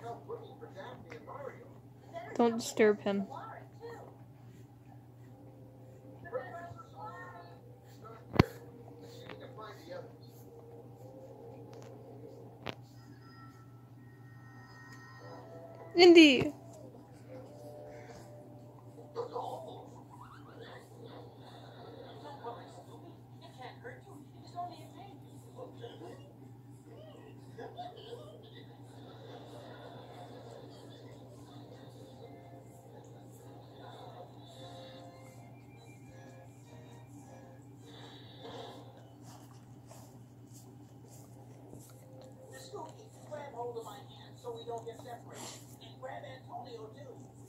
Don't disturb him. Indy! Grab hold of my hand so we don't get separated. And grab Antonio too.